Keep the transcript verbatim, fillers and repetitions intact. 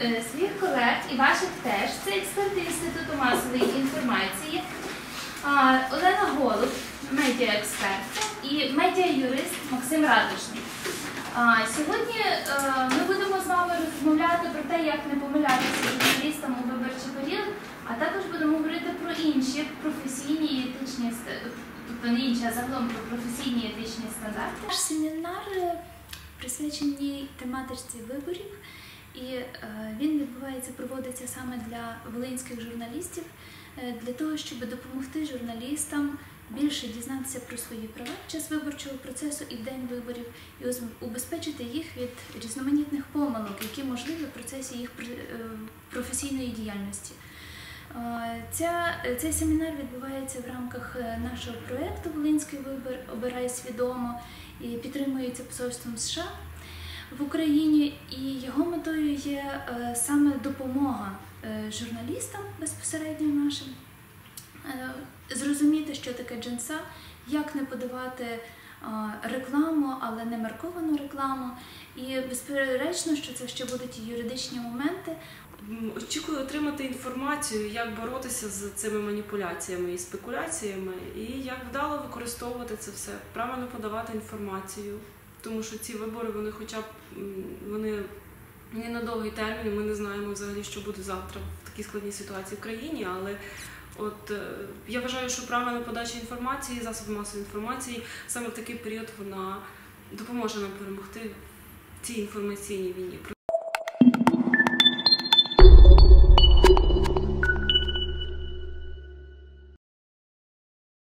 своїх колег і ваших теж. Це експерти Інституту масової інформації. Олена Голуб, медіаекспертка, і медіа-юрист Максим Радушний. Сьогодні ми будемо з вами розмовляти про те, як не помилятися журналістам у виборчий період, а також будемо говорити про інші професійні і етичні, тобто не інші, а загалом про професійні і етичні стандарти. Наш семінар присвячений тематиці виборів, і він відбувається, проводиться саме для волинських журналістів, для того, щоб допомогти журналістам більше дізнатися про свої права під час виборчого процесу і в день виборів, і убезпечити їх від різноманітних помилок, які можливі в процесі їх професійної діяльності. Ця, цей семінар відбувається в рамках нашого проєкту «Волинський вибір. Обирай свідомо» і підтримується посольством США в Україні, і його метою є саме допомога журналістам безпосередньо нашим, зрозуміти, що таке джинса, як не подавати рекламу, але не марковану рекламу. І безперечно, що це ще будуть і юридичні моменти. Очікую отримати інформацію, як боротися з цими маніпуляціями і спекуляціями, і як вдало використовувати це все, правильно подавати інформацію. Тому що ці вибори, вони хоча б вони не на довгий термін, ми не знаємо взагалі, що буде завтра в такій складній ситуації в країні, але от я вважаю, що правильна подача інформації, засоби масової інформації саме в такий період вона допоможе нам перемогти в цій інформаційній війні.